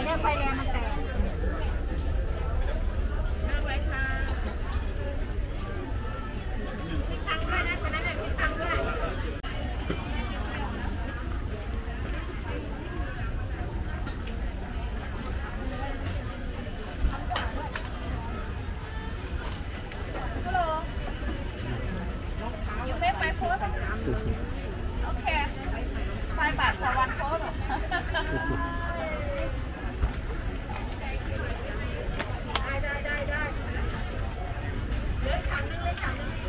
เนี่ยไฟแรงมันแตกโอเค5 บาทต่อวันโค้ดได้เหลือถังนึงเลยถังนึง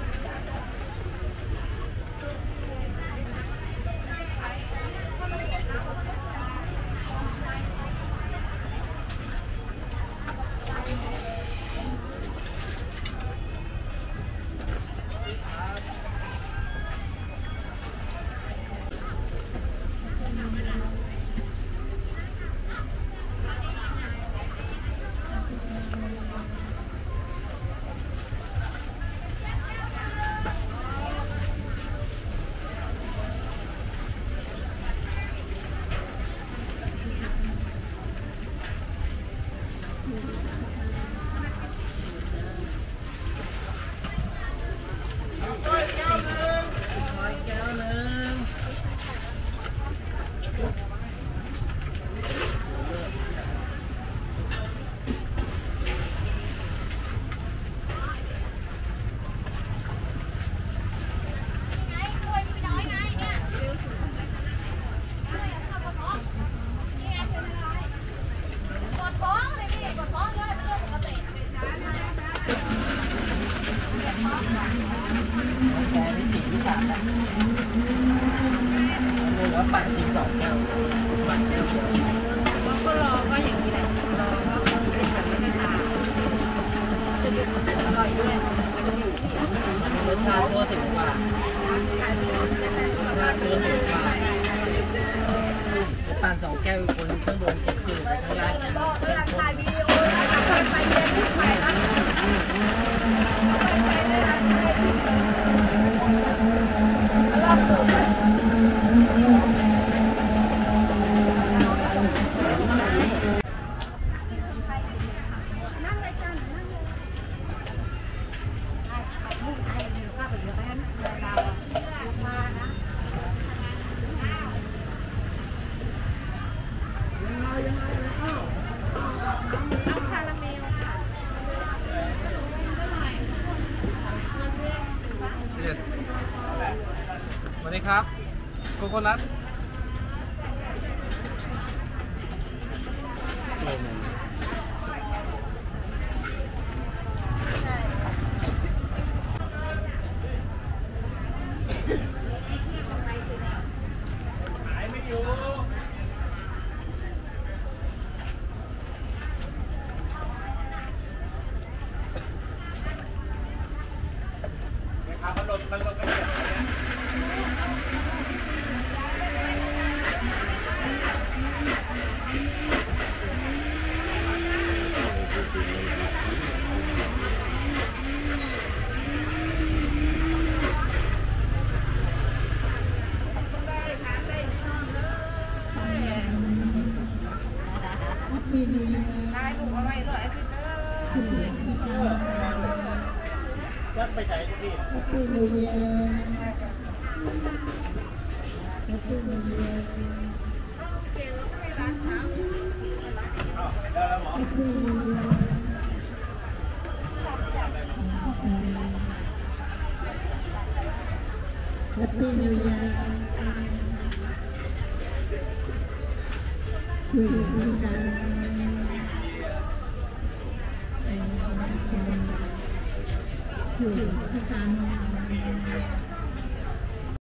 ปั่นจริง2 แก้วปั่นแก้วเดียวก็รอก็อย่างนี้แหละรอก็ไม่ทำไม่ทานจะมีอร่อยด้วยรสชาติตัวถึงกว่ารสชาติตัวถึงกว่าปั่น2 แก้วคนข้างบนเก็บจืดข้างล่างเป็นถ่ายวิดีโอไปเรียนชุดใหม่นะรอบสุดสวัสดีครับโกโก้นัทขายไม่อยู่พัดลมกันเสียบได้ลูกอะไรเลยก็ไปใช้ที่อยู่ที่การ